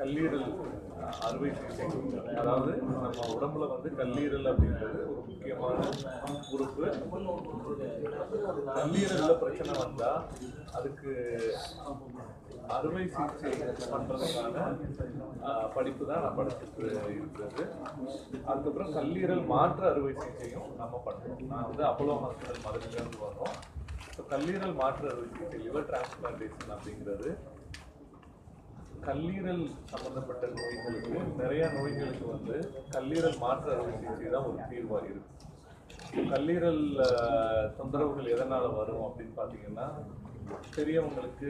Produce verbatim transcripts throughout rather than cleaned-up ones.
கல்லீரல் அறுவை சிகிச்சை. அதாவது நம்ம உடம்புல வந்து கல்லீரல் அப்படின்றது ஒரு முக்கியமான உறுப்பு. கல்லீரல்ல பிரச்சனை வந்தா அதுக்கு அறுவை சிகிச்சை பண்றதுக்கான படிப்பு தான் நான் படிச்சுட்டு இருக்கிறது. அதுக்கப்புறம் கல்லீரல் மாற்று அறுவை சிகிச்சையும் நம்ம பண்றோம். நான் வந்து அப்போலோ ஹாஸ்பிட்டல் மதுரையிலேருந்து வர்றோம். ஸோ கல்லீரல் மாற்று அறுவை சிகிச்சை, லிவர் டிரான்ஸ்பிளான்டேஷன் அப்படிங்கிறது கல்லீரல் சம்பந்தப்பட்ட நோய்களுக்கு, நிறைய நோய்களுக்கு வந்து கல்லீரல் மாற்று அறுவை சிகிச்சை தான் ஒரு தீர்வாக இருக்கு. கல்லீரல் தொந்தரவுகள் எதனால வரும் அப்படின்னு பார்த்தீங்கன்னா, பெரியவங்களுக்கு,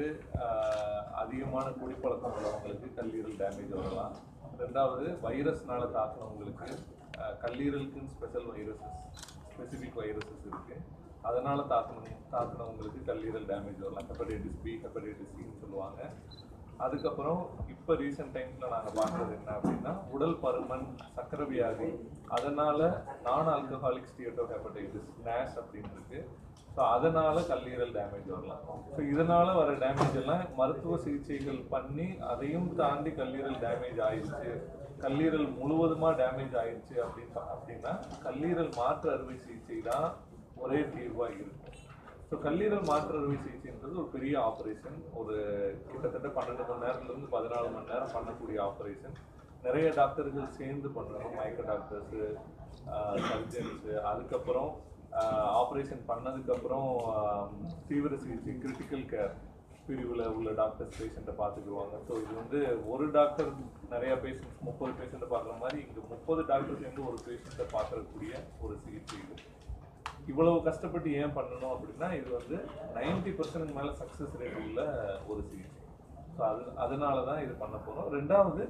அதிகமான குடிப்பழக்கம் உள்ளவங்களுக்கு கல்லீரல் டேமேஜ் வரலாம். ரெண்டாவது, வைரஸ்னால தாக்குனவங்களுக்கு, கல்லீரலுக்குன்னு ஸ்பெஷல் வைரஸஸ், ஸ்பெசிஃபிக் வைரஸஸ் இருக்கு, அதனால தாக்கணும் தாக்குனவங்களுக்கு கல்லீரல் டேமேஜ் வரலாம். ஹெப்படைட்டிஸ் பி, ஹெப்படைட்டிஸ் சின்னு சொல்லுவாங்க. அதுக்கப்புறம் இப்போ ரீசெண்ட் டைம்ஸில் நாங்கள் பார்க்குறது என்ன அப்படின்னா, உடல் பருமன், சக்கரை வியாதி, அதனால் நான் ஆல்கஹாலிக் ஸ்டியேட்டோ ஹெப்படைட்டிஸ் நேஷ் அப்படின்னு இருக்கு. ஸோ அதனால் கல்லீரல் டேமேஜ் வரலாம். ஸோ இதனால் வர டேமேஜ் எல்லாம் மருத்துவ சிகிச்சைகள் பண்ணி அதையும் தாண்டி கல்லீரல் டேமேஜ் ஆயிடுச்சு, கல்லீரல் முழுவதுமாக டேமேஜ் ஆயிடுச்சு அப்படின்னு அப்படின்னா கல்லீரல் மாற்று அறுவை சிகிச்சை தான் ஒரே தீர்வாக இருக்கும். ஸோ கல்லீரல் மாற்று அறுவை சிகிச்சைன்றது ஒரு பெரிய ஆப்ரேஷன். ஒரு கிட்டத்தட்ட பன்னெண்டு மணி நேரத்துலேருந்து பதினாலு மணி நேரம் பண்ணக்கூடிய ஆப்ரேஷன். நிறைய டாக்டர்கள் சேர்ந்து பண்ணணும், மயக்க டாக்டர்ஸு, சர்ஜன்ஸு. அதுக்கப்புறம் ஆப்ரேஷன் பண்ணதுக்கப்புறம் தீவிர சிகிச்சை, கிரிட்டிக்கல் கேர் பிரிவில் உள்ள டாக்டர்ஸ் பேஷண்ட்டை பார்த்துக்குவாங்க. ஸோ இது வந்து ஒரு டாக்டர் நிறையா பேஷண்ட்ஸ், முப்பது பேஷண்ட்டை பார்க்குற மாதிரி இங்கே முப்பது டாக்டர் சேர்ந்து ஒரு பேஷண்ட்டை பார்க்கக்கூடிய ஒரு சிகிச்சை இது. இவ்வளவு கஷ்டப்பட்டு ஏன் பண்ணணும் அப்படின்னா, இது வந்து நைன்டி பர்சன்ட் மேலே சக்ஸஸ் ரேட் உள்ள ஒரு சிகிச்சை. ஸோ அது அதனால தான் இது பண்ண போகிறோம். ரெண்டாவது,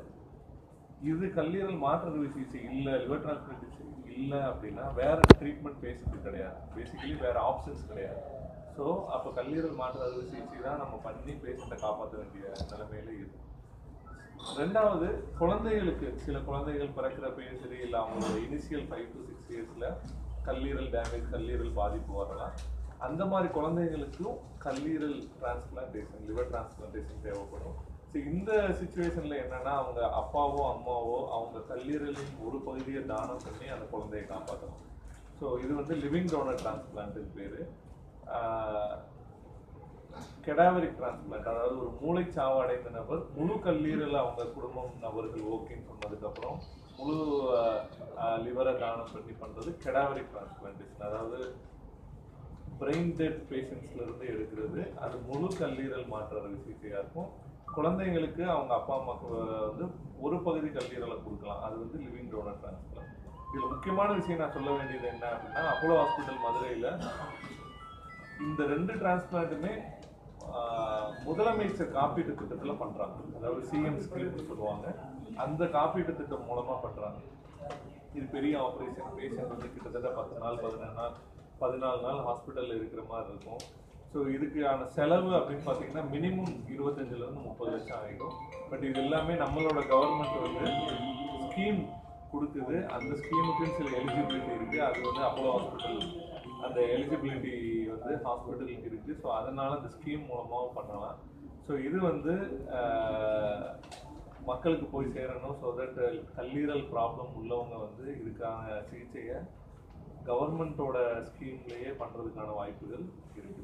இது கல்லீரல் மாற்று அறுவை சிகிச்சை இல்லை, லிவர் டிரான்ஸ்பிளான்டேஷன் இல்லை அப்படின்னா வேற ட்ரீட்மெண்ட் பேஷண்ட்டு கிடையாது, பேசிக்கலி வேற ஆப்ஷன்ஸ் கிடையாது. ஸோ அப்போ கல்லீரல் மாற்று அறுவை சிகிச்சை தான் நம்ம பண்ணி பேஷண்ட்டை காப்பாற்ற வேண்டிய நிலைமையில இருக்கு. ரெண்டாவது, குழந்தைகளுக்கு, சில குழந்தைகள் பிறக்கிறப்பையும் சரி, இல்லை அவங்களோட இனிஷியல் ஃபைவ் டு சிக்ஸ் இயர்ஸில் கல்லீரல் டேமேஜ், கல்லீரல் பாதிப்பு வரலாம். அந்த மாதிரி குழந்தைகளுக்கும் கல்லீரல் டிரான்ஸ்பிளான்டேஷன், லிவர் டிரான்ஸ்பிளான்டேஷன் தேவைப்படும். ஸோ இந்த சுச்சுவேஷனில் என்னன்னா, அவங்க அப்பாவோ அம்மாவோ அவங்க கல்லீரலின் ஒரு பகுதியை தானம் பண்ணி அந்த குழந்தையை காப்பாற்றணும். ஸோ இது வந்து லிவிங் டோனர் டிரான்ஸ்பிளான்ட் பேர். கெடாவரிக் டிரான்ஸ்பிளான்ட், அதாவது ஒரு மூளைச்சாவு அடைந்த நபர் முழு கல்லீரல் அவங்க குடும்பம் நபர்கள் ஓகேன்னு சொன்னதுக்கப்புறம் முழு லிவரை தானம் பண்ணி பண்ணுறது கெடாவரிக் டிரான்ஸ்பிளான்டேஷன். அதாவது பிரெயின் டெட் பேஷண்ட்ஸ்ல இருந்து எடுக்கிறது. அது முழு கல்லீரல் மாற்று அறுவை சிகிச்சையாக இருக்கும். குழந்தைங்களுக்கு அவங்க அப்பா அம்மாவுக்கு வந்து ஒரு பகுதி கல்லீரலை கொடுக்கலாம். அது வந்து லிவிங் டோனர் டிரான்ஸ்பிளான்ட். இதில் முக்கியமான விஷயம் நான் சொல்ல வேண்டியது என்ன அப்படின்னா, அப்போலோ ஹாஸ்பிட்டல் மதுரையில் இந்த ரெண்டு டிரான்ஸ்பிளான்ட்டுமே முதலமைச்சர் காப்பீட்டு திட்டத்தில் பண்ணுறாங்க. அதாவது சிஎம் ஸ்கீம்னு சொல்லுவாங்க, அந்த காப்பீட்டு திட்டம் மூலமாக பண்ணுறாங்க. இது பெரிய ஆப்ரேஷன். பேஷண்ட் வந்து கிட்டத்தட்ட பத்து நாள் பதினேழு நாள் பதினாலு நாள் ஹாஸ்பிட்டலில் இருக்கிற மாதிரி இருக்கும். ஸோ இதுக்கான செலவு அப்படின்னு பார்த்தீங்கன்னா மினிமம் இருபத்தஞ்சிலேருந்து முப்பது லட்சம் ஆகிடும். பட் இது எல்லாமே நம்மளோட கவர்மெண்ட் வந்து ஸ்கீம் கொடுக்குது. அந்த ஸ்கீமுக்குன்னு சில எலிஜிபிலிட்டி இருக்குது. அது வந்து அப்போலோ ஹாஸ்பிட்டல் அந்த எலிஜிபிலிட்டி வந்து ஹாஸ்பிட்டலுக்கு இருக்குது. ஸோ அதனால் அந்த ஸ்கீம் மூலமாகவும் பண்ணலாம். ஸோ இது வந்து மக்களுக்கு போய் சேரணும். ஸோ தட் கல்லீரல் ப்ராப்ளம் உள்ளவங்க வந்து இதுக்கான சிகிச்சையை கவர்மெண்ட்டோட ஸ்கீம்லேயே பண்ணுறதுக்கான வாய்ப்புகள் இருக்குது.